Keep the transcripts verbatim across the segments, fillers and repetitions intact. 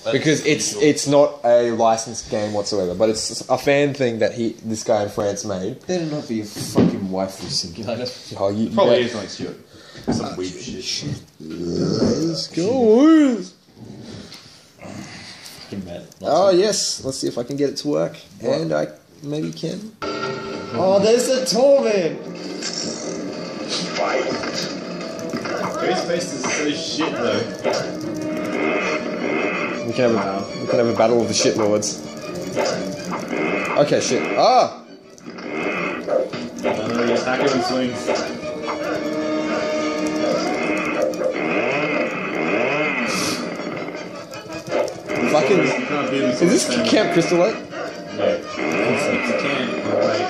because it's it's not a licensed game whatsoever, but it's a fan thing that he this guy in France made. Better not be a fucking waifu simulator. Oh, you, Probably you is like Stuart. Some uh, weird shit. shit. Let's go. Oh yes, let's see if I can get it to work, what? And I maybe can. Oh, there's a torment. Ghostface is so shit though. We can have a we can have a battle of the shitlords. Okay, shit. Ah! I know, you attack him and swings. Fucking. Is this Camp Crystal Lake? Yeah. It's a camp. Right.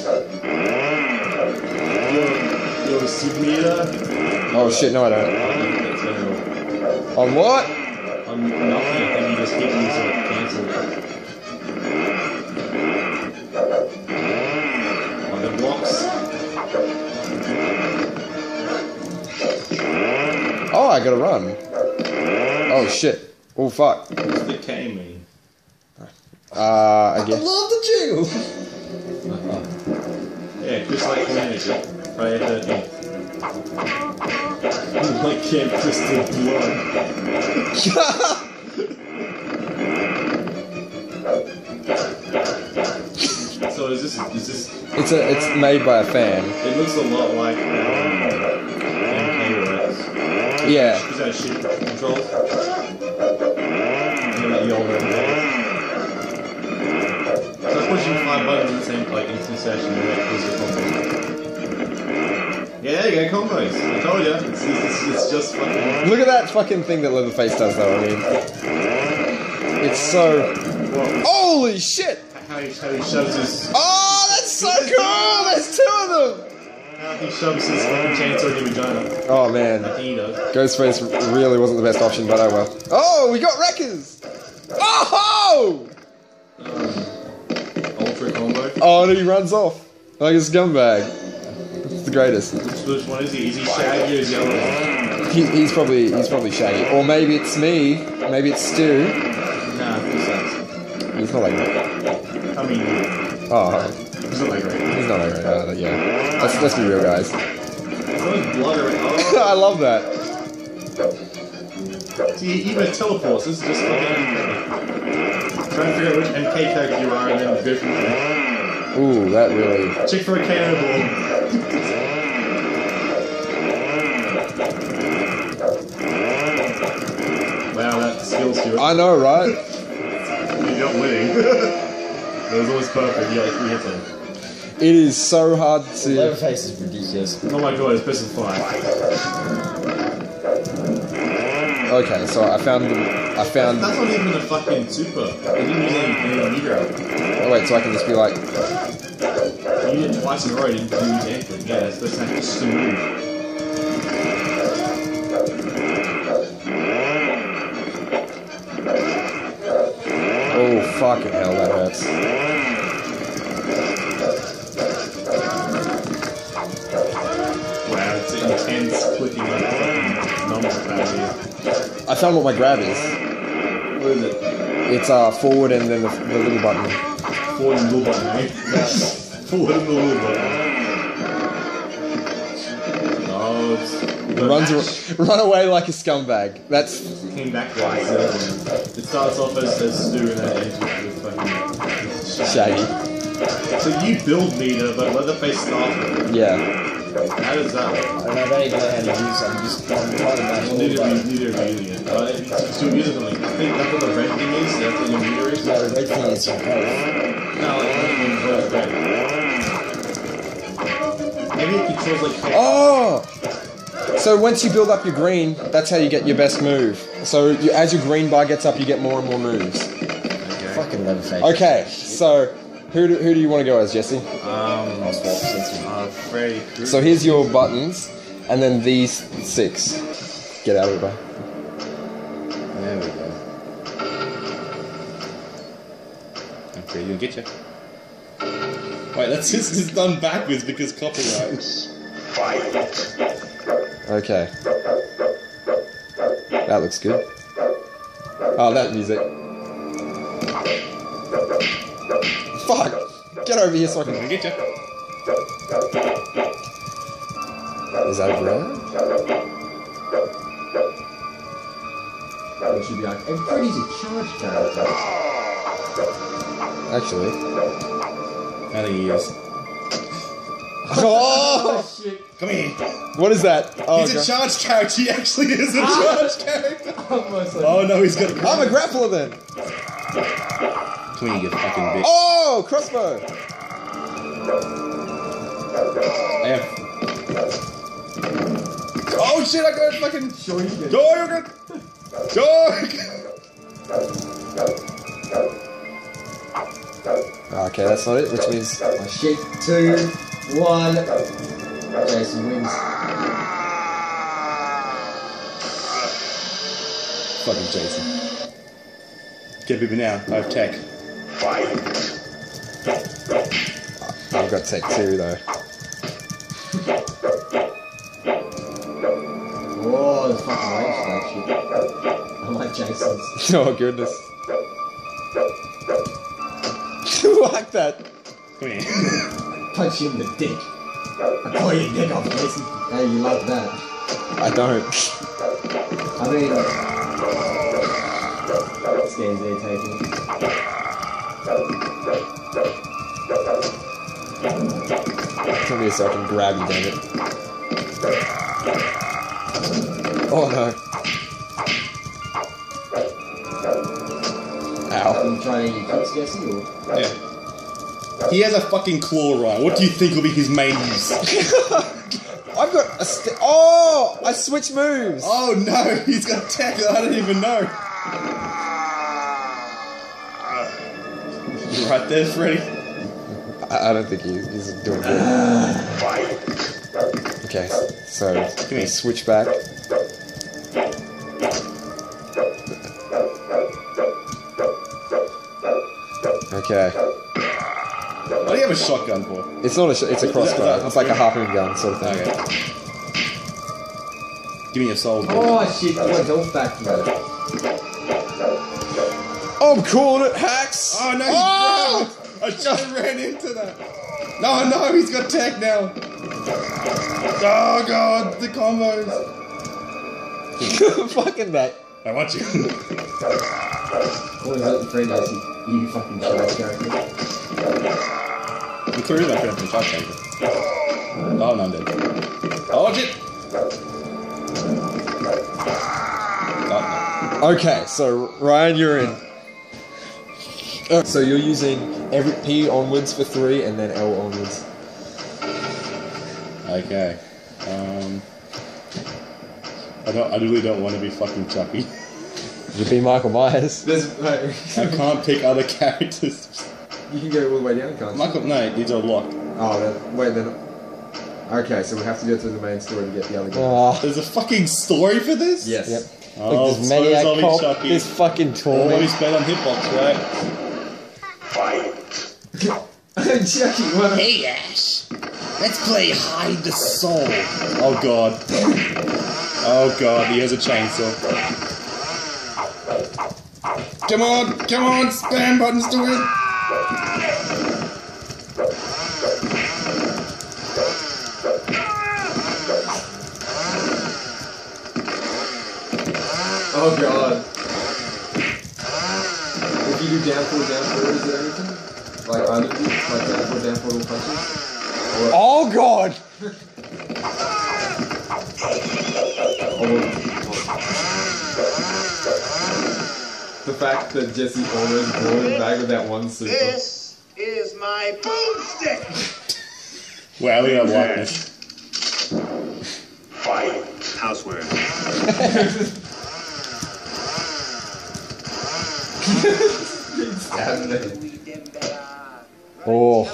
You're a super eater? Oh shit, no I don't. On what? On nothing, I think you just hit me so it cancelled. On the blocks. Oh, I gotta run. Oh shit. Oh fuck. What's the K mean? Uh, I guess. I love the jingle! Uh-huh. Yeah, just like community. Friday thirteenth. Like Camp Crystal Blood. So is this, is this... It's a, it's made by a fan. It looks a lot like um, M K works. Yeah. Is that shit controls? And then like the older ones. So that's pushing five buttons in the same, like, instant session and that was the combo. Yeah, there you go, combos. I told you. It's, it's, it's just fucking... Look at that fucking thing that Leatherface does though, I mean. It's so... What? Holy shit! How he, how he shoves his... Oh, that's so cool! There's two of them! How he shoves his fucking chainsaw in your vagina. Oh man. I think he does. Ghostface really wasn't the best option, but oh well. Oh, we got Wreckers! Oh! Um, ultra combo. Oh, and he runs off. Like a scumbag. It's the greatest. Which, which one is he? Is he Shaggy or is he the other one? He, he's probably he's probably Shaggy. Or maybe it's me. Maybe it's Stu. Nah, he's not. He's not like that. I mean... Oh. He's not that great. He's not like that. Uh, yeah. Let's, let's be real, guys. There's always blood around. Oh. I love that. See, even teleports. This is just fucking... Trying to figure out which M K character you are and then go from there. Ooh, that really... Check for a cannonball. Wow, that skills you. I know, right? You're not winning. It was always perfect. You got like three hits on. It is so hard to... Leatherface is ridiculous. Oh my god, it's pressing fire. Okay, so I found the... I found... That's not even a fucking super. It didn't use any, any meter. Oh wait, so I can just be like... You did it twice in a row, you didn't use anything. Yeah, that's, that's just to move. Oh, fucking hell, that hurts. Wow, it's intense clicking on fucking numbers pad here. I found what my grab is. What is it? It's uh, forward and then the, the little button. Forward and little button, eh? Forward and the little button. Oh, it's... Runs a, run away like a scumbag. That's... Came back twice. It starts off as, as Stu and then ends with fucking... Shaggy. So you build meter, but Leatherface starts with it. Yeah. How does that work? I don't know even know how to use it. I'm just I'm trying to match all Neither the of you, neither of you using it. Uh, it's too using something. I think that's what the red thing is. That's what your meter is. Yeah, the red thing is your health. No, like red thing is red. Maybe it controls like... Oh! So once you build up your green, that's how you get your best move. So you, as your green bar gets up, you get more and more moves. Okay. Fucking Leatherface. Okay, so who do, who do you want to go as, Jesse? Um, I'll swap since we- uh, Freddy Krueger. So here's your buttons, and then these six. Get out of the way. There we go. Okay, you'll get you. Wait, that's just it's done backwards because copyright. Okay. That looks good. Oh, that music. Fuck! Get over here so I I'm gonna can... get you. Is that a grab? It should be like, and Freddy's a charge character. Actually. I think he is. Oh! shit. Come here. What is that? Oh, He's a God. charge character. He actually is a charge character. Almost like Oh no, he's got a I'm a grappler then! Come here, you fucking bitch. Oh! Crossbow! I have... Oh shit, I got fucking... sure you did. Dog! Dog! Okay, that's not it, which means... Oh shit. Two, one. Jason wins. Fucking Jason. Get people now. I have tech. I've got tech too, though. Oh, the fucking range of that shit. I like Jason's. Oh, goodness. Like that. Come here. Punch you in the dick. I call your dick off, Jason. Hey, you love that. I don't. I mean, this game's irritating. Come here so I can grab you, damn it. Oh no. Ow. Are you trying to eat your kicks, Jesse, or? Yeah. He has a fucking claw right. What do you think will be his main use? I've got a st- Oh! I switched moves! Oh no, he's got tech that I don't even know. You right there, Freddy? I, I don't think he, he's doing good. Okay, so Come here. switch back. Okay. What do you have a shotgun for? It's not a sh- it's a Is that- is crossbow. that- It's like a harpoon gun sort of thing. Okay. Give me your soul. bitch. Oh shit, I went health back from that. Oh, I'm calling it hacks! Oh no! Oh! I just ran into that. No, no, he's got tech now. Oh god, the combos. Fucking that. I want you. What was that, the friend Jesse? You fucking charge character. I'm through my friend from Shark Tank. Oh no, I'm dead. Oh shit! Oh, Okay, so Ryan, you're in. Uh, so you're using every P onwards for three and then L onwards. no. Okay. Um. I don't. I really don't want to be fucking Chucky. You'd be Michael Myers. There's, no. I can't pick other characters. You can go all the way down, can't you? Michael, no, these are locked. Oh, then, wait, then. Okay, so we have to go through the main story to get the other guy. Oh, There's a fucking story for this. Yes. yep. Oh, Look, this suppose maniac I'll be cop, Chucky. this fucking Always torment. bet on hitbox, right? Jackie, what? Hey Ash, let's play hide the soul. Oh god. Oh god, he has a chainsaw. Come on, come on, spam buttons to win. Oh god. If you do down four, down four, is it anything? Like I do, like down four, down four, all punches? Or, Oh god! or, the fact that Jesse almost brought him back with that one super. This is my boomstick. Wow, we got likeness. Fight. Housework. Stabbing it. Oh,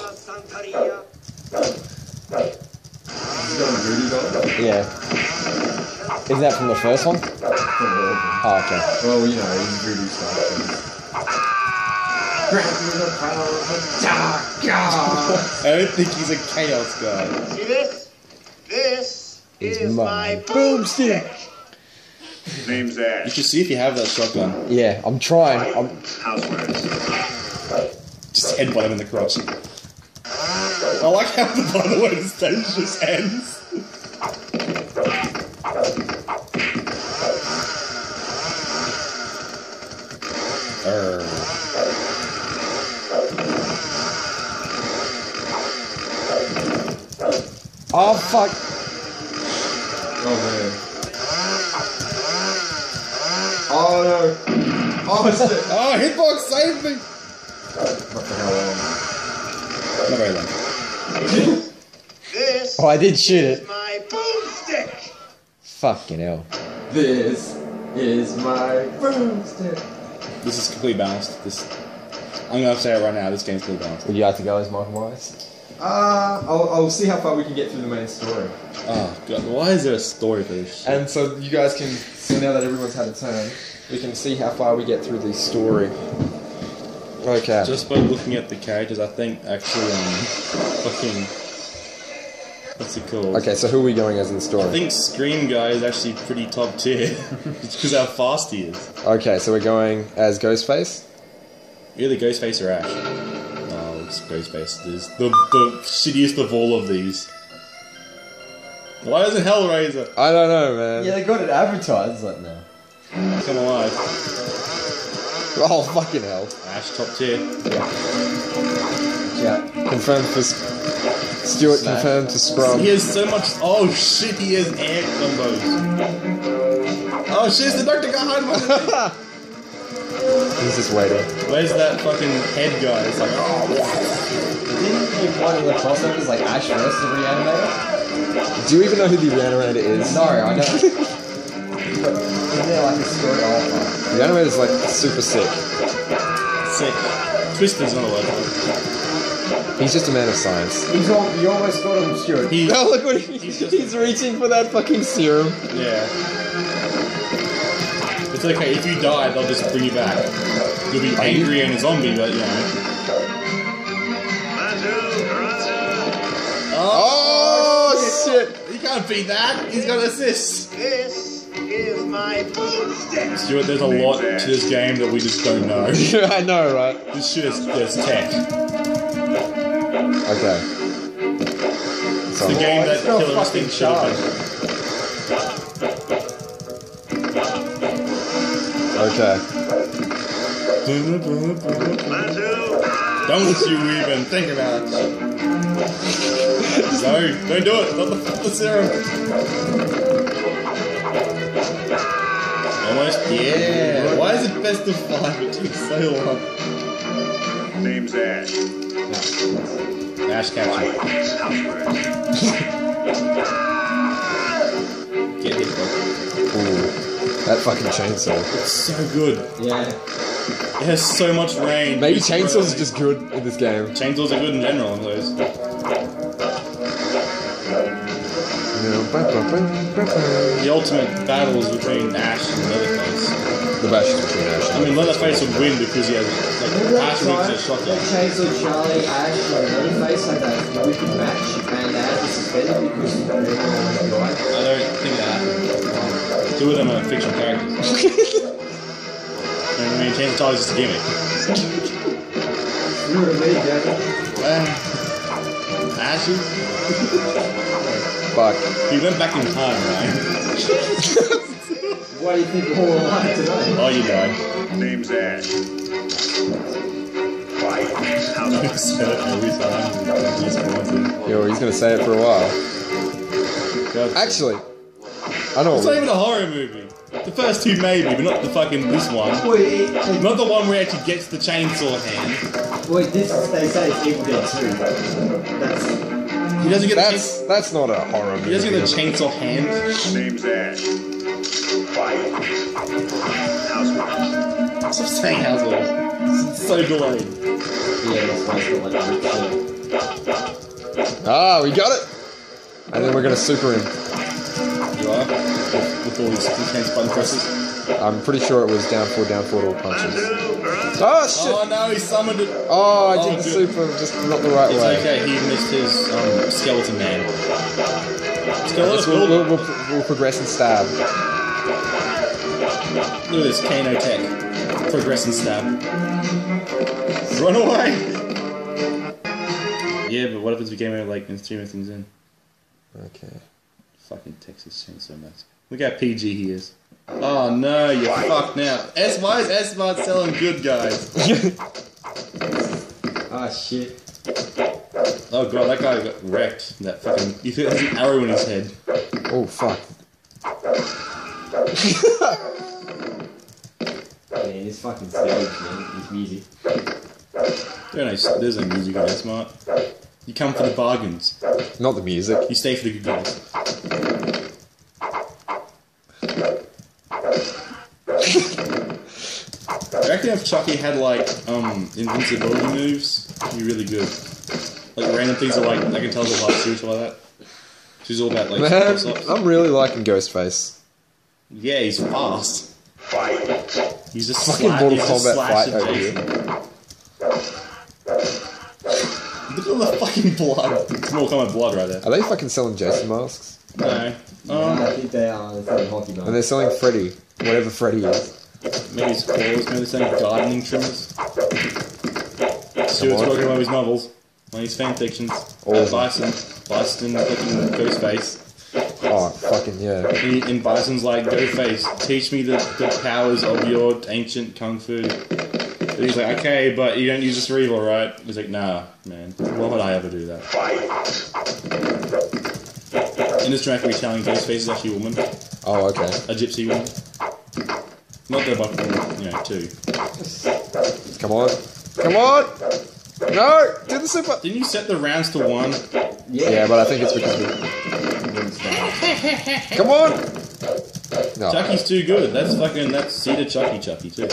He's got a booty doll. yeah. Is that from the first one? From all of them. Oh, okay. Well, you know, he's voodoo stuff. Grant me the power of the dark god. I don't think he's a chaos guy. See this? This Is is, my my boomstick. boomstick. Name's You Ash. should see if you have that shotgun. Yeah, I'm trying. I'm, Housewares. Just headbutt him in the crotch. I like how the by the way the stage just ends. Urgh. oh fuck! Oh man. Oh no. Oh shit. Oh, hitbox saved me! What the hell? Not very long. This Oh, I did shoot is it. my boomstick. Fucking hell. This is my broomstick. This is completely balanced. This, I'm gonna say it right now. This game's completely balanced. Would you like to go as Michael Myers? Uh, I'll, I'll see how far we can get through the main story. Oh god, why is there a story for this shit? And so you guys can. So now that everyone's had a turn, we can see how far we get through the story. Okay. Just by looking at the characters, I think actually, um, fucking, what's it called? Okay, so who are we going as in the I story? think Scream Guy is actually pretty top tier. It's because how fast he is. Okay, so we're going as Ghostface. Either Ghostface or Ash. Oh, it's Ghostface. It is the the shittiest of all of these. Why isn't Hellraiser? I don't know, man. Yeah, they got it advertised like now. Come alive. Oh, fucking hell. Ash top tier. Yeah. Confirmed for... S- Stuart Snap. confirmed to Scrum. He has so much. Oh shit, he has air combos. Oh shit, it's the Doctor Guy hiding behind the thing. He's just waiting. Where's that fucking head guy? It's like, oh, Didn't they one of the crossovers like Ash versus the Reanimator? Do you even know who the Reanimator is? No, I don't. But isn't there like a story? Oh, The Reanimator's like super sick. sick. Twister's not a word. He's just a man of science. he's all, you almost got him, Stuart. He, Oh, look what he, He's he's, just- reaching for that fucking serum. yeah. It's okay, if you die, they'll just bring you back. You'll be angry and a zombie, but you know. Oh, shit. You can't beat that! He's got assists! This is my boomstick. Stuart, there's a lot to this game that we just don't know. I know, right? This shit is there's tech. Okay. It's So, the game that it's not Killer fucking Instinct should have okay. been. Don't you even think about it. No, don't do it. Not the, the serum. Almost. Yeah. Why is it best of five? It takes so long. Name's Ash. Ash capture. Housewares. Get hit, bro. Ooh. That fucking chainsaw. It's so good. Yeah. It has so much range. Maybe It's chainsaws really- are just good in this game. Chainsaws are good in general in those. The ultimate battle is between Ash and Leatherface. The bash is between Ash I and mean, Leatherface would win because he has like Ash wins a shotgun. Chainsaw Charlie, Ash, and Leatherface had that wicked match, and Ash was suspended because everyone was died. I don't think that happened. Two of them are fictional characters. I mean, Chainsaw Charlie's just a gimmick. You were me, Daniel. Well, Ash, Fuck. he went back in time, right? Why do you think we're all alive today? Oh, you died. Name's Ash. Quiet. Housewares. Say it every time. He's wanted. Yo, he's gonna say it for a while. God. Actually, I know It's what not even a horror movie. The first two maybe, but not the fucking this one. Wait, it, Not the one where he actually gets the chainsaw hand. wait, this is, they say it's Evil Dead two. That's, He doesn't get the That's chainsaw. that's not a horror movie. He doesn't get the chainsaw hand. Name's Ash. Quiet. Housewares. Stop saying household. It's so delayed. yeah, that's why it's got like a shit. Ah, we got it. And then we're gonna super him. You are? With all these intense button presses. I'm pretty sure it was down four, down four to all punches. Oh shit! Oh no, he summoned it. Oh, I Oh, did the good. super, just not the right It's way. okay, he missed his um, skeleton man. Yes, Skeleton we'll, we'll, we'll, we'll progress and stab. Look at this Kano tech. Progress and stab. Run away! Yeah, but what happens if we game over like and three more things in? Okay. Fucking Texas Chainsaw Massacre. Look how P G he is. Oh no, you're fucked now. S why is S-Mart selling good guys? Ah, shit. Oh god, that guy got wrecked. That fucking. He has an arrow in his head. Oh fuck. Man, this fucking stage, man. This music. There no, there's no music on S-Mart. You come for the bargains. Not the music. You stay for the good guys. I reckon if Chucky had like um invincibility moves, it'd be really good. Like random things that like I can tell her life suits or like that. She's all about like Man, close-ups. I'm really liking Ghostface. Yeah, he's fast. Fight. He's just Fucking sla- Mortal he's just Kombat slashing fight over Jason. Look at all the fucking blood. It's Mortal Kombat blood right there. Are they fucking selling Jason masks? No. Yeah, Um, I think they are. They're selling hockey And masks. they're selling Freddy, whatever Freddy is. maybe it's claws, maybe they're saying gardening trimmers. Stuart's on. working on one of his novels, one of his fan fictions. All Uh, of them. Bison. Bison fucking Ghostface. Oh, fucking yeah. And, and Bison's like, Ghostface, teach me the, the powers of your ancient kung fu. And he's like, okay, but you don't use this for evil, right? He's like, nah, man. Why would I ever do that? Fight. In this dramatic retelling, Ghostface is actually a woman. Oh, okay. A gypsy woman. Not the but you know, two. Come on. Come on! No! Do the super! Didn't you set the rounds to one? Yeah. Yeah, but I think it's because we... Come on! No. Chucky's too good. That's fucking, that's Cedar Chucky Chucky too.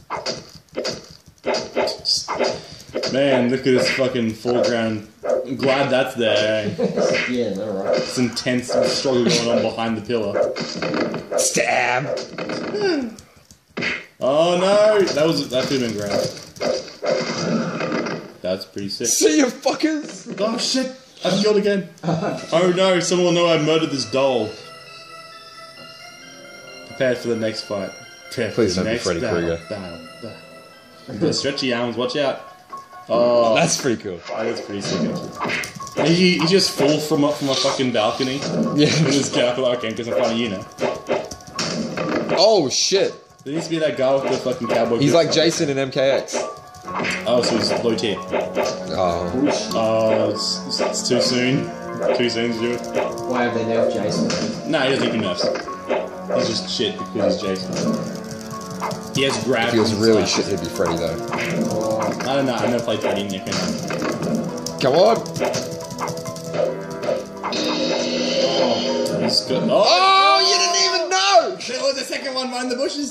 Man, look at this fucking foreground. I'm glad that's there. Eh? Yeah, no, right. It's intense struggle going on behind the pillar. Stab! Oh no! That was, that could have been great. That's pretty sick. See you fuckers! Oh shit! I've killed again. Oh no! Someone will know I murdered this doll. Prepare for the next fight. Prepare for Please the don't be next Freddy battle. Krueger. Battle. Battle. You've got stretchy arms. Watch out. Oh, That's pretty cool. that is pretty sick. Actually. He, he just falls from up from a fucking balcony. And Yeah. just get up like, okay, because I'm fighting you now. Oh shit! There needs to be that guy with the fucking cowboy. He's boots like on. Jason in M K X. Oh, so he's low tier. Oh. Oh, it's, it's, it's too soon. Too soon to do it. Why have they nerfed Jason? No, he doesn't think he nerfs. He's just shit because he's Jason. He has grab. If he was and really stuff. shit, he'd be Freddy though. Oh, I don't know. I've never played Freddy in Nick. Come on! He's good. Oh, Oh, you didn't even know! there was a second one behind the bushes.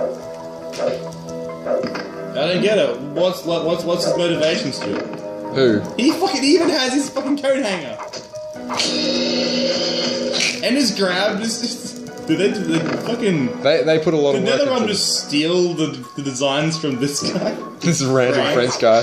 I don't get it. What's what's what's his motivation, Stuart? Who? He fucking even has his fucking coat hanger. And his grab is just. Did they, did they fucking. They, they put a lot Did of work NetherRealm into just steal the, the designs from this guy? this random Right. French guy.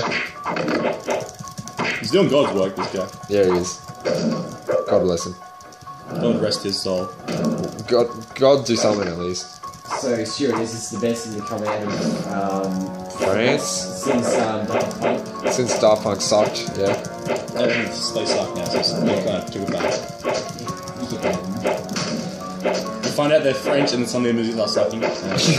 He's doing God's work, this guy. Yeah, he is. God bless him. God rest his soul. God, God do something at least. so, Stuart, is this the best thing to come out of um, France? since um, Daft Punk? Since Daft Punk sucked, yeah. Uh, they suck now, so they kind of took it back. Yeah. You find out they're French and then some of their music are sucking. Uh,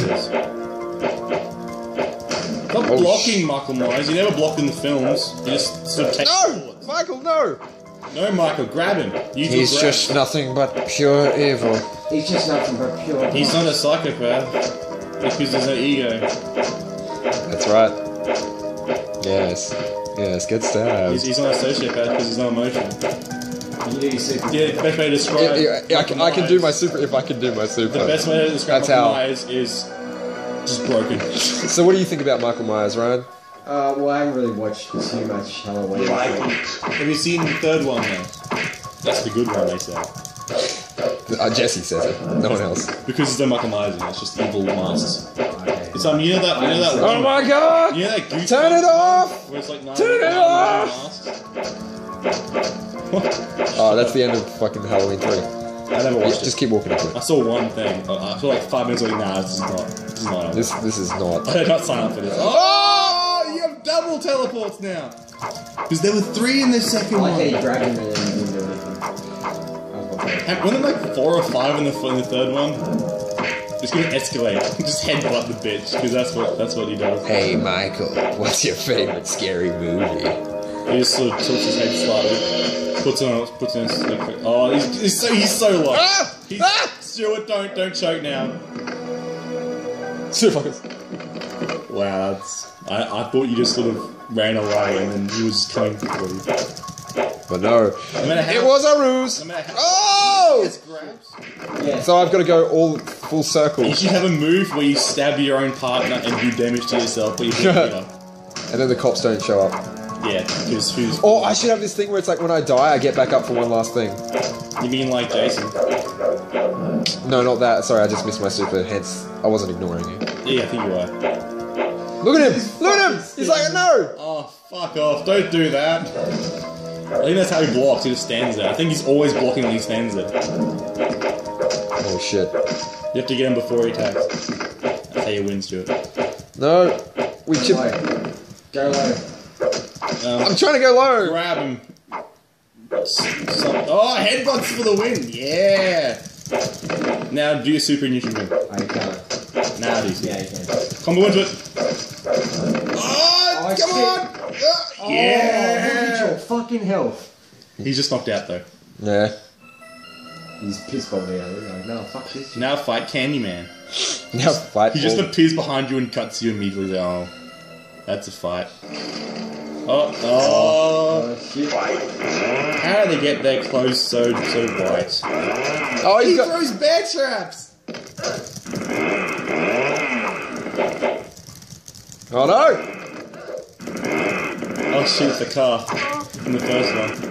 Stop Oh, blocking, sh- Michael Myers. You never block in the films. You just sort of take No! forwards. Michael, no! No, Michael, grab him. Use your He's grab. just nothing but pure evil. He's just nothing but pure. He's not a psychopath. Because there's no ego. That's right. Yes. Yes, get stabbed. He's, he's not a sociopath because there's no emotion. You do your super. Yeah, the best way to describe Yeah, yeah, yeah, I, can, I can do my Myers- super if I can do my super. The best way to describe That's Michael how. Myers is just broken. So what do you think about Michael Myers, Ryan? Uh, well, I haven't really watched too much Halloween. You like it? Have you seen the third one though? That's the good one, they say. Uh, Jesse says it. No one else. Because it's no Michael Myers in it, it's just evil masks. Okay. It's um, you know that, you know that Oh one. my god! You know that Goosebumps Turn it one off! Where it's like nine, Turn it nine off! masks? Oh, that's the end of fucking Halloween three. I never watched Just it. keep walking into I it. saw one thing. I I feel like five minutes like, nah, this is not. This is not. This this is not. I did not sign up for this. Oh, you have double teleports now. Because there were three in the second I one. like how you grab him and then you didn't do anything. I was about to say. Heck, wasn't there like four or five in the, in the third one? Just gonna escalate. Just headbutt the bitch, because that's what that's what he does. Hey Michael, what's your favorite scary movie? He just sort of tilts his head slightly, puts on, puts on his like, oh, he's, he's so he's so low. Ah! He's, Ah! Stuart, don't don't choke now. Super fuckers. Wow, that's, I I thought you just sort of ran away and then he was just coming for you. But no, No matter how, it was a ruse. No matter how, Oh! Yes, grabs. Yeah. So I've got to go all full circle, You should have a move where you stab your own partner and do damage to yourself, but you hit her. and then the cops don't show up. Yeah, because who's? Or I should have this thing where it's like when I die, I get back up for one last thing. You mean like Jason? No, not that. Sorry, I just missed my super. Hence, I wasn't ignoring you. Yeah, I think you are. Look at him! Look at him! He's like, no! Oh, fuck off! Don't do that. I think that's how he blocks. He just stands there. I think he's always blocking when he stands there. Oh shit! You have to get him before he attacks. That's how you win, Stuart. No, we chip. Low. Go low. Um, I'm trying to go low. grab him. S- some- oh, headbutts for the win! Yeah. Now do your super neutral win. I can't. Now do your Yeah, you can. combo into it. Oh, Oh, come shit. on! Oh, Yeah. look at your fucking health. He's just knocked out though. Yeah. He's pissed on me. I'm like, no, fuck this shit. Now fight Candyman. Now fight. He just all- appears behind you and cuts you immediately. Like, oh, that's a fight. Oh, oh! Oh, shit. How do they get that close so so bright? Oh, he's He got. throws bear traps. Oh no! Oh shoot, the car in the first one.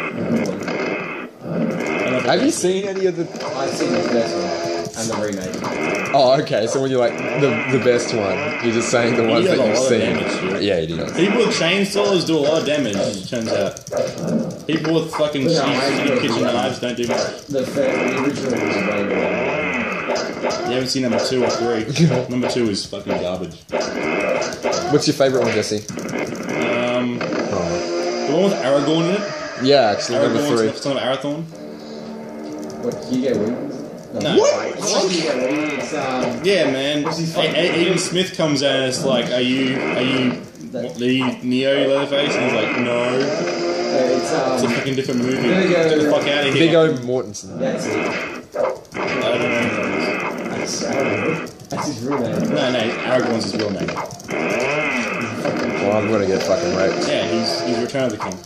Have you seen any of the? I've seen the first one and the remake. Oh, okay. So when you're like the the best one, you're just saying the ones does that a you've lot of seen. damage, Stuart. Yeah, he does. People with chainsaws do a lot of damage. It turns out. People with fucking No, I shitty agree. kitchen knives don't do much. The, first, the original was way better. You haven't seen number two or three. Number two is fucking garbage. What's your favorite one, Jesse? Um, Oh. the one with Aragorn in it. Yeah, actually, number Aragorn's three. the son of Arathorn. What, Hugo Weaving? No. What? It's not Hugo Weaving, it's, um... Yeah, man. What's his A- fucking A- Aiden name? Smith comes out and it's like, are you, are you, what, the Neo Leatherface? And he's like, no. It's, It's a um... fucking different movie. There you go. Get the fuck out of here. Viggo Mortensen. That's it. I don't know. That's, I don't know. That's his real name. No, no, Aragorn's his real name. Oh, I'm gonna get fucking raped. Yeah, he's, he's Return of the King.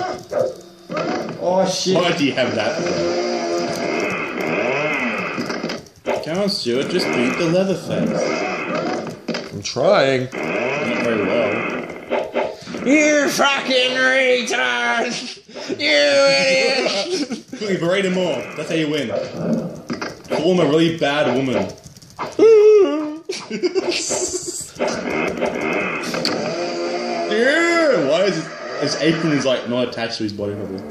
Oh, shit. Why do you have that? Come on, Stuart, just beat the Leatherface. I'm trying. Not very well. You fucking retard! You idiot! Quickly, berate him more. That's how you win. Call him a really bad woman. Yeah! Why is his, his apron is like not attached to his body properly?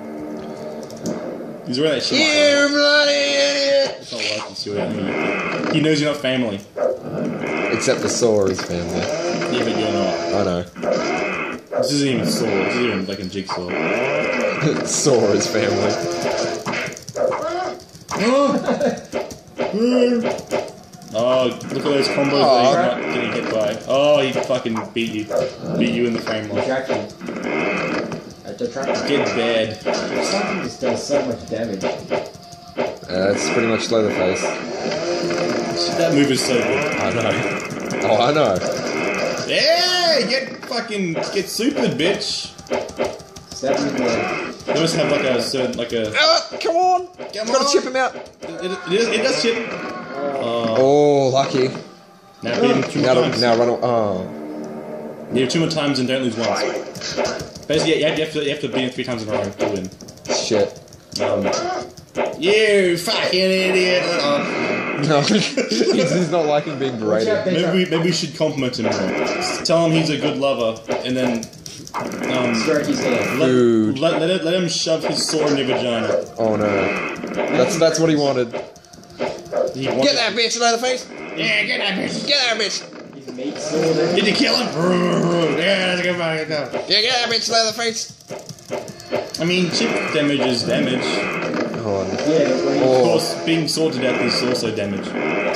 He's wearing that shit. You bloody idiot! It's not working, Stuart. I mean, he knows you're not family. Except for Saw, his family. Yeah, but you're not. I know. This isn't even Saw. This isn't even like a jigsaw. Saw, his family. Oh, look at those combos Aw. that he's not getting hit by. Oh, he fucking beat you. Beat you in the frame line. Attraction. At the track. Get bad. Something just does so much damage. Uh, it's pretty much Leatherface. That move is so good. I know. Oh, I know. Yeah, get fucking get supered, bitch. Stab him in the leg. They must have like a certain like a. Uh, come on! Come Gotta on. chip him out. It, it, it, is, it does chip. Oh, Oh, lucky. now beat him two more Now, times. now run. Oh. Yeah, two more times and don't lose once. Basically, yeah, you have to you have to beat him three times in a row to win. Shit. Um, you fucking idiot! Oh. No, he's, he's not liking being Watch out, berated. they Maybe we, maybe we should compliment him more. Tell him he's a good lover, and then um, stroke his hand. let, Dude. let, let, it, let him shove his sword in your vagina. Oh no. That's that's what he wanted. He wanted Get that bitch, Leatherface! Yeah, get that bitch. Get that bitch! His mate sword. Did you kill him? Yeah, let's go back. Go. Yeah, get that bitch, Leatherface! I mean, chip damage is damage. Hold on. Yeah, but when he Of Oh. course, being sawed to death is also damage.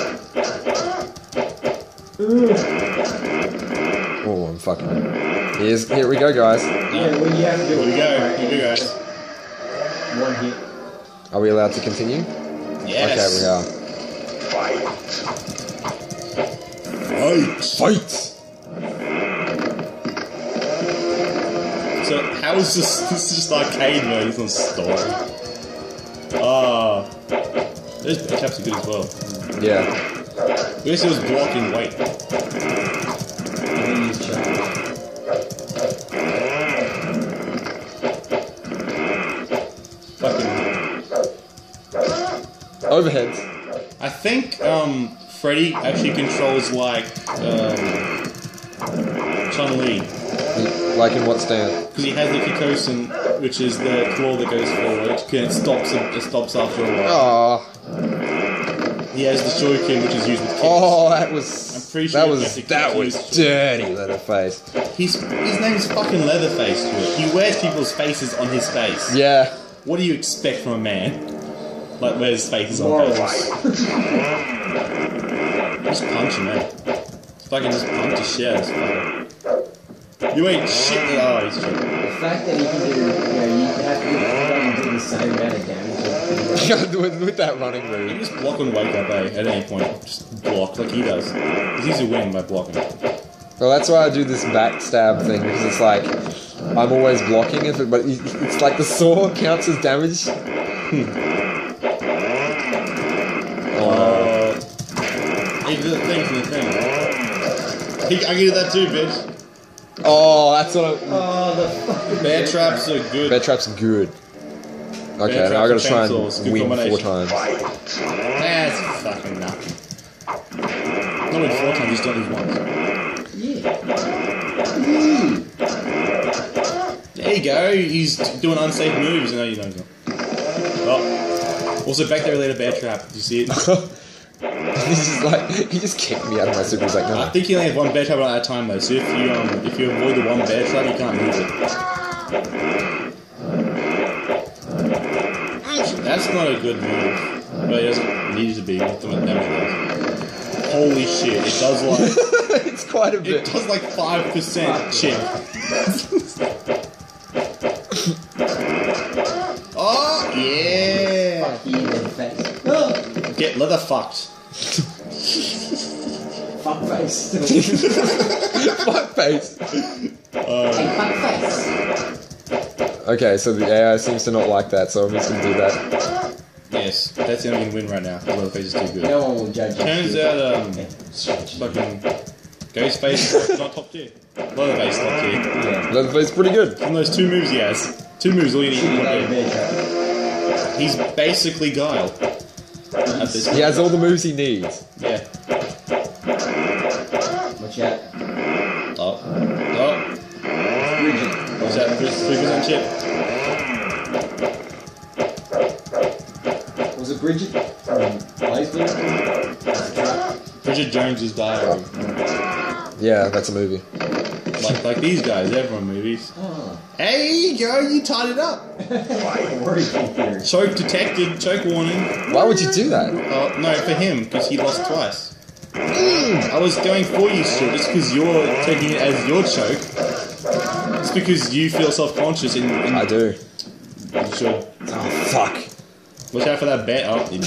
Oh, I'm fucking. Here's, here we go, guys. Yeah, when you have to do Here we it go. right, Here we go. one hit. Are we allowed to continue? Yes. Okay, we are. Fight. Fight! So, how is this? This is just arcade mode. It's not story. Ah. Those bear traps are good as well. Yeah. I guess it was blocking weight. And then you use charge. Fucking. Overheads. I think um, Freddy actually controls like um, Chun-Li. Like in what stance? Because he has the Kikosen, which is the claw that goes forward, and it stops, it stops after a while. Oh, He has the Shuriken, which is used with kicks. oh, that was I'm pretty sure that you was have to that keep was his- dirty, Leatherface. He's, his name's fucking Leatherface to it. He wears people's faces on his face. Yeah. What do you expect from a man? Like, wears faces on Morals. faces. Just punch him, man. Just fucking just punch the shit out of this fucker. You ain't shit. Oh, he's shit. The fact that he can do, you know, you have to do, do the same amount of damage. with, with that running You move. just block and wake up, eh? At any point. Just block like he does. It's easy to win by blocking. Well, that's why I do this backstab thing, because it's like I'm always blocking it, but it's like the saw counts as damage. Oh, Uh, he did the thing from the thing. He, I can do that too, bitch. oh, that's what I. Oh, the fucking Bear traps are good. Bear trap's good. Okay, Bear now I gotta traps try and pencils, and good win four combination. times. That's fucking nothing. Not win four times, just don't lose once. Yeah. There you go, he's doing unsafe moves. No, you don't go. Oh. Also, back there, later bear trap. Did you see it? He's just like he just kicked me out of my super. He's like, I no. think you only have one bear trap at a time though. So if you um if you avoid the one bear trap, you can't use it. That's not a good move, but it doesn't need to be. With the damage it does. Holy shit! It does like It's quite a it bit. does like five percent chip. Oh yeah! Fuck you in the face. Oh, Get leather fucked. fuck face. Fuck face. Uh, Hey, fuck face. Okay, so the A I seems to not like that, so I'm just gonna do that. yes, that's the only win right now. The leather face is too good. No one will judge you. Turns out, um, fucking Ghostface is not top tier. Leatherface top tier. Yeah. Leatherface pretty good. From those two moves he has, two moves all you need Should to be like a do. bear trap. He's basically Guile. At this He has all the moves he needs. Yeah. Watch out. Oh. Oh. Rigid. What's that? three percent chip. Was it Bridget? From Blazebeard? That's a trap. Bridget Jones's Diary. Yeah, that's a movie. Like, like these guys, everyone movies. Oh. Hey, you go, you tied it up. Origin theory. Choke detected, choke warning. Why would you do that? Oh, no, for him, because he lost twice. I was going for you, Stuart, just because you're taking it as your choke. It's because you feel self-conscious and, and I do. you should. Oh, fuck. Watch out for that bet. Oh, it-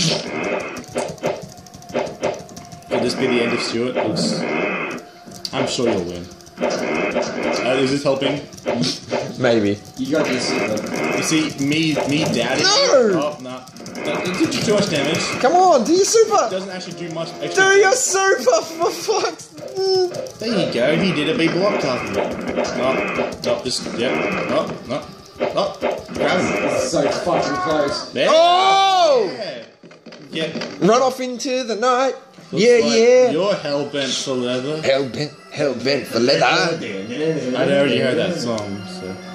could this be the end of Stuart? Looks- I'm sure you'll win. Uh, is this helping? Maybe. You got this. Uh, You see, me me doubting. No! Oh, no. That did too much damage. Come on, do your It super! doesn't actually do much extra. Do your super, for fuck's sake! There you go, he did a big block after it. No, no, just, yep, no, no, no, grab him. this is so fucking close. There. Oh! Yeah. Yeah. Run off into the night. Looks Yeah, like yeah. You're hell-bent for leather. Hell bent, hell bent for leather. I'd already heard that song, so.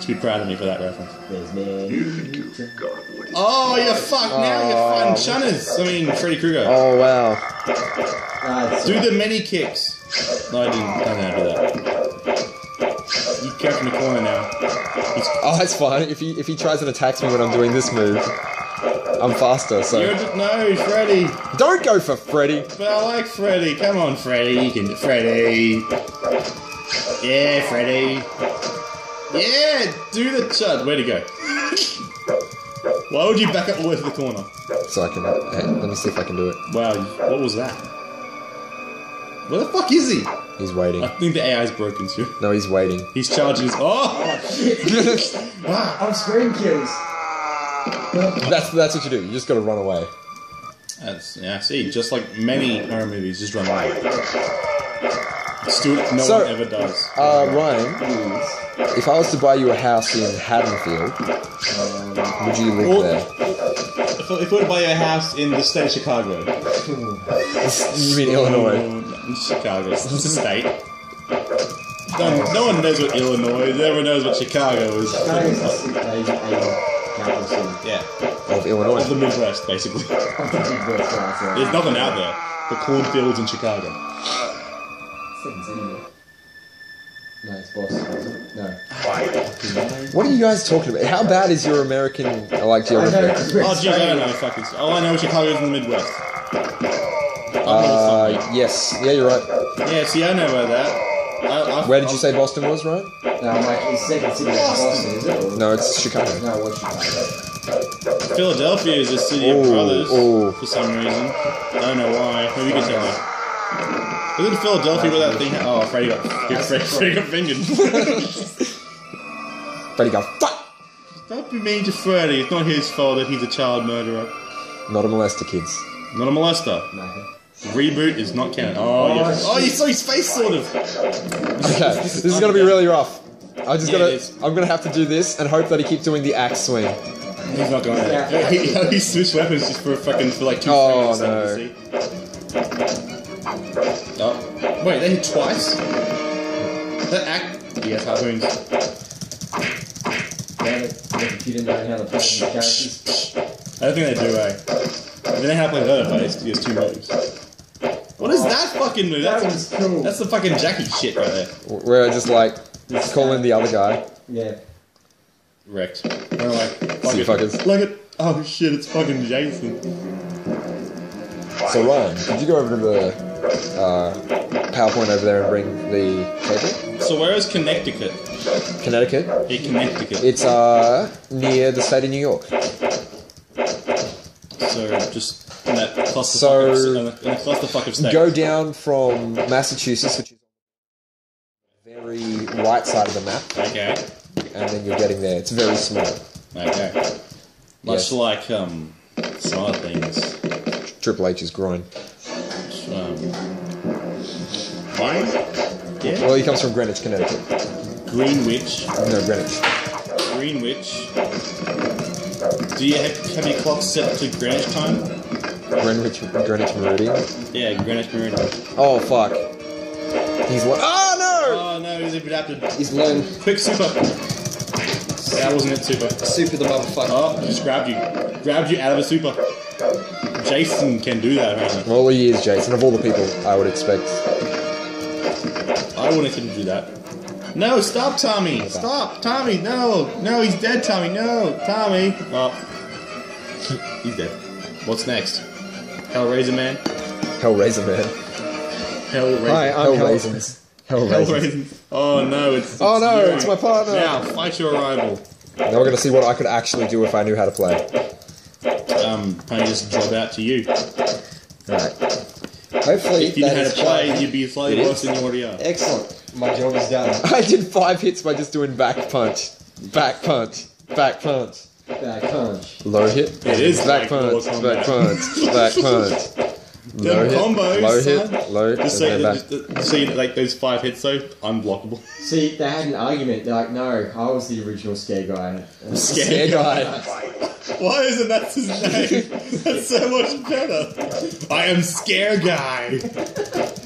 should be proud of me for that reference. There's me. Oh, you're fucked now. You're Oh. fighting Chunners. I mean, Freddy Krueger. Oh wow. Right, Do the many kicks. No, I didn't. I don't know how to do that. You kept in the corner now. He's, Oh, that's fine. If he if he tries and attacks me when I'm doing this move, I'm faster. So you're just, no, Freddy. don't go for Freddy. But I like Freddy. Come on, Freddy. You can do Freddy. Yeah, Freddy. Yeah, do the chud. Where'd he go? Why would you back up all the way to the corner? So I can. Hey, let me see if I can do it. Wow, what was that? Where the fuck is he? He's waiting. I think the A I's broken too. No, he's waiting. He's charging his. Oh! Ah. I'm screen kills. That's that's what you do. You just got to run away. That's, yeah, see, just like many horror movies, just run away. Still, no So- one ever does. Uh, Ryan, if I was to buy you a house in Haddonfield, would you live Well- there? If, if we were to buy a house in the state of Chicago. You mean Illinois? In Chicago, it's a state. No, no one knows what Illinois is, everyone knows what Chicago is. That is a city, a, a capital city. Yeah, Of Illinois. of the Midwest, basically. There's nothing out there. The cornfields in Chicago. Second city. No, it's Boston. No. What are you guys talking about? How bad is your American uh, like I know, geography? 'cause we're Oh, geez, I Australian. don't know fucking stuff. All I know is Chicago is in the Midwest. Uh, yes. Yeah, you're right. Yeah, see, I know about that. I, I, Where did you say Boston was, Ryan? No, I'm like, it's second city of Boston, is it? Or? No, it's Chicago. No, what's Chicago? Philadelphia is a city Ooh, of brothers ooh. for some reason. I don't know why. Maybe you can tell me. Was it Philadelphia where that thing? Oh, Freddy got Freddy, Freddy got fingered. But he goes, fuck! Don't be mean to Freddy. It's not his fault that he's a child murderer. Not a molester, kids. Not a molester. Nothing. Reboot is not canon. Oh, yeah. Oh, you saw his face, sort of. Okay, this is gonna be really rough. I just Yeah, gotta. it is. I'm gonna have to do this and hope that he keeps doing the axe swing. He's not going to. He, he, he switched weapons just for fucking for like two Oh, frames. no. You see? Oh, wait, they hit twice. That act. Yes, harpoons. Yeah, the, the computer knowing how to play the characters. I don't think they do, eh? They know how to play Leatherface. He has two moves. What is that fucking move? That That's, was cool. that's the fucking Jackie shit right there. Where I just like call in the other guy. Yeah. Wrecked. We're like, fuck See it. fuckers. Look at. Oh shit, it's fucking Jason. So Ryan, could you go over to the uh, PowerPoint over there and bring the cable? So where is Connecticut? Connecticut. Yeah, Connecticut. It's uh near the state of New York. So just in that clusterfuck So- of, in the, in the clusterfuck of states. Go down from Massachusetts, which is on the very right side of the map, Okay. and then you're getting there. It's very small. Okay. Much Yes. like um some other things. Triple H's groin. Um, Wine? Yeah. Well, he comes from Greenwich, Connecticut. Greenwich. No, Greenwich. Greenwich. Do you have, have your clock set to Greenwich time? Greenwich, Greenwich Meridian. Yeah, Greenwich Meridian. Oh fuck. He's like, oh no! Oh no, he's adapted. He's learned Quick super. That wasn't it, super. super the motherfucker. Oh, he just grabbed you. Grabbed you out of a super. Jason can do that, apparently. Well, he is Jason. Of all the people, I would expect. I wouldn't have to do that. No, stop, Tommy! Stop, Tommy! No, no, he's dead, Tommy! No, Tommy! Oh, he's dead. What's next? Hellraiser Man? Hellraiser man. Hellraiser. Hi, I'm Hell- Hell Raisins. Hell Raisins. Hellraiser. Oh no, it's. Oh it's no, you. it's my partner. Now, fight your rival. Now we're gonna see what I could actually do if I knew how to play. Um, probably just job out to you. Alright. Hopefully If you knew that how to is play, fine. you'd be slightly It worse is. than you already are. Excellent. My job is done. I did five hits by just doing back punch, back punch, back punch, Back punch. low hit. It is back like punch, Mortal back Kombat. punch, back punch. Low Them hit, combos, low son. hit, low, Just and say, then just, back. just say like those five hits though, unblockable. See, they had an argument. They're like, no, I was the original scare guy. Scare guy. Why isn't that his name? That's so much better. I am Scare Guy.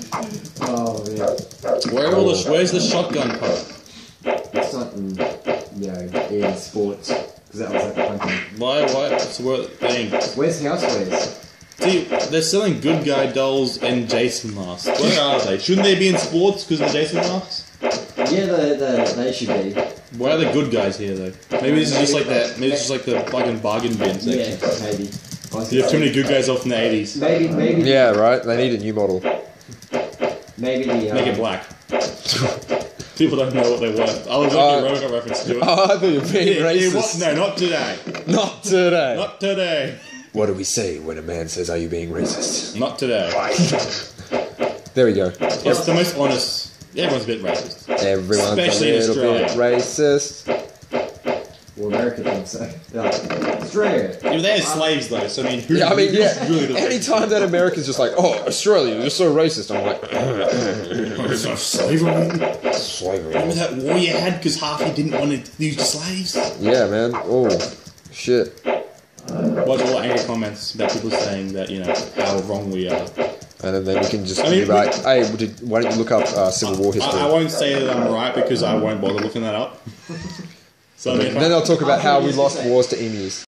Oh, man. Where are all the, where's the shotgun part? It's not in you know, in sports. Because that was like the hunting. Why? Why? It's the word thing. Where's Housewares? See, they're selling good guy dolls and Jason masks. Where are they? Shouldn't they be in sports because of the Jason masks? Yeah, the, the, they should be. Why are the good guys here though? Maybe this is just like that. Maybe this is just like the fucking bargain bin section. Yeah, maybe. You have too many good guys off in the eighties. Maybe, maybe. Yeah, right. They need a new model. Maybe the. Um, Make it black. People don't know what they're worth. I was Uh, making a Robocop reference to it. Oh, I thought you were being Yeah, yeah, what? racist. No, not today. Not today. Not today. What do we say when a man says, "Are you being racist?" Not today. There we go. It's the most honest. Everyone's a bit racist. Everyone's Especially in a little bit Australia. racist. Well, America thinks so. They're like, Australia. Yeah, they're slaves though, so I mean, who, Yeah, I mean, who's yeah. really the Anytime that America's just like, "Oh, Australia, you're so racist," I'm like, racist? Slavery? Remember slavery. that war you had because half you didn't want to use the slaves? Yeah, man. Oh, shit. Watch all the angry comments about people saying that, you know, how wrong we are. And then we can just I mean, be like, "Hey, did, why don't you look up uh, Civil War history?" I, I won't say that I'm right because I won't bother looking that up. So I mean, if I- Then they'll talk about how we lost wars to emus.